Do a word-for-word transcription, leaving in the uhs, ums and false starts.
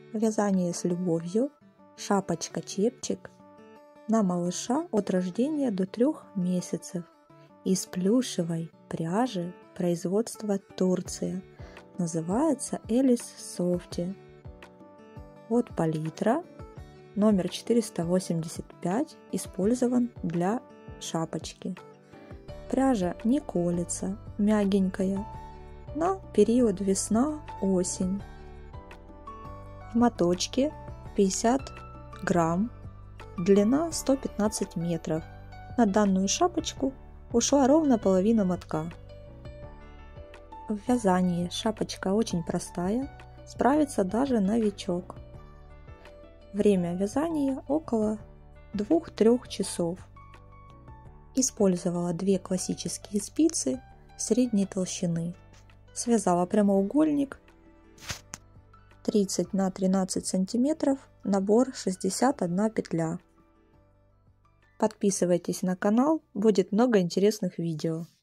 Вязание с любовью. Шапочка-чепчик на малыша от рождения до трех месяцев. Из плюшевой пряжи производства Турция. Называется Элис Софти. От палитра номер четыреста восемьдесят пять использован для шапочки. Пряжа не колется, мягенькая. На период весна-осень. В моточке пятьдесят грамм, длина сто пятнадцать метров. На данную шапочку ушла ровно половина мотка. В вязании шапочка очень простая, справится даже новичок. Время вязания около двух-трёх часов. Использовала две классические спицы средней толщины. Связала прямоугольник тридцать на тринадцать сантиметров, набор шестьдесят одна петля. Подписывайтесь на канал, будет много интересных видео.